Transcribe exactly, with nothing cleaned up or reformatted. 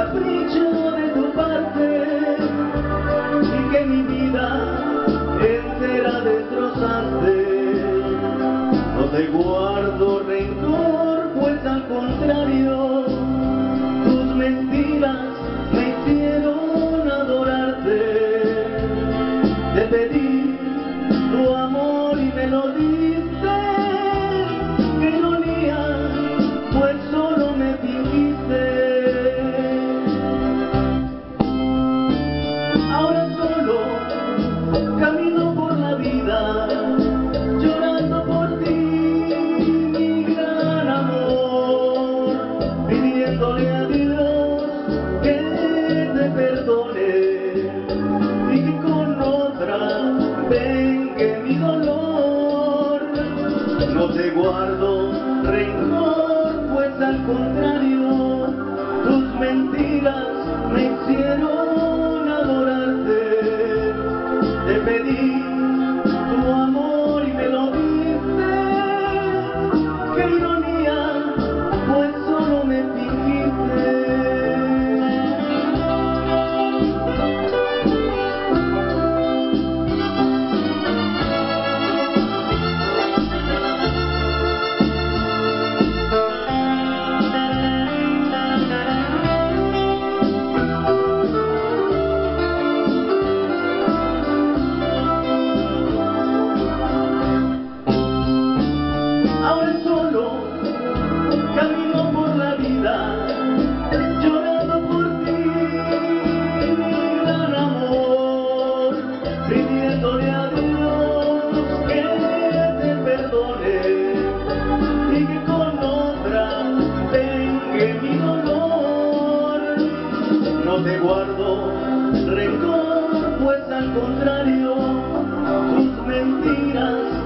capricho de tu parte y que mi vida entera destrozaste. No te guardo rencor, pues al contrario, tus mentiras me hicieron adorarte. Te pedí tu amor y me lo diste. Qué ironía, pues solo me fingiste. Ahora solo camino por la vida, llorando por ti, mi gran amor, pidiéndole a Dios que te perdone y que con otra vengue mi dolor. No te guardo rencor, pues al contrario, tus mentiras me hicieron adorarte. Te pedí tu amor y me lo diste. Qué ironía, pues solo me fingiste. Ahora solo camino por la vida, llorando por ti, mi gran amor, pidiéndole a Dios que te perdone y que con otra vengue mi dolor. No te guardo rencor, pues al contrario, tus mentiras